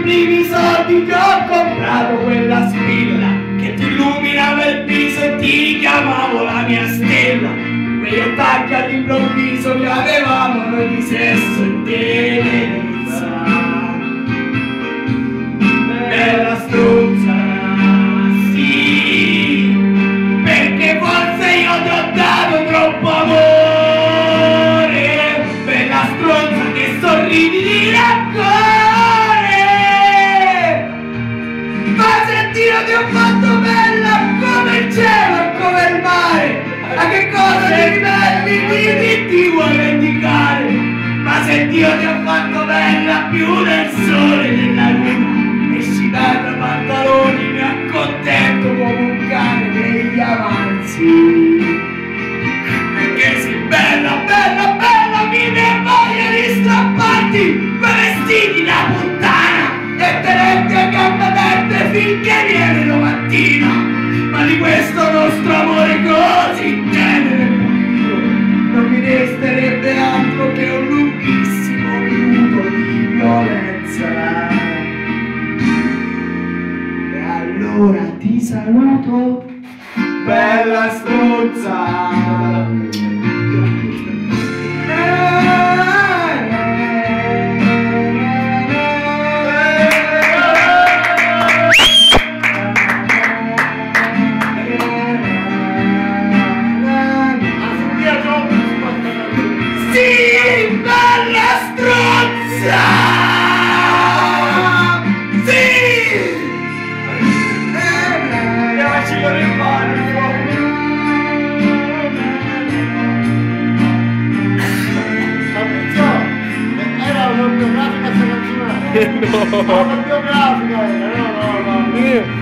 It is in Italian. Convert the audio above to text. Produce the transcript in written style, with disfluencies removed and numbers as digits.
primi soldi ti ho comprato quella spilla che ti illuminava il viso e ti chiamavo la mia stella. Quegli attacchi all'improvviso che avevamo noi di sesso e tenerezza. Bella stronza, sì, perché forse io ti ho dato troppo amore. Bella stronza che sorridi di rancore. Ma se Dio ti ho fatto bella come il cielo e come il mare, a che cosa ti ribelli ti vuoi vendicare? Ma se Dio ti ha fatto bella più del sole e della luna, esci dai tuoi pantaloni, mi accontento come un cane degli avanzi. Perché sei bella, bella, bella, mi viene voglia di strapparti quei vestiti da puttana e tenerti a gambe aperte finché viene domattina. Ma di questo nostro amore così tenero e pulito non mi resterebbe altro che un lunghissimo minuto di violenza. E allora ti saluto, bella stronza. No. Autobiografica, no.